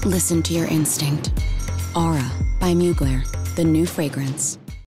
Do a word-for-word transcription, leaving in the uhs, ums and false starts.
Listen to your instinct. Aura by Mugler, the new fragrance.